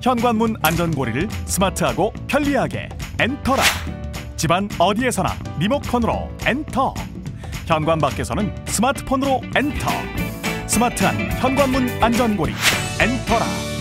현관문 안전고리를 스마트하고 편리하게 엔터라. 집안 어디에서나 리모컨으로 엔터. 현관 밖에서는 스마트폰으로 엔터. 스마트한 현관문 안전고리 엔터라.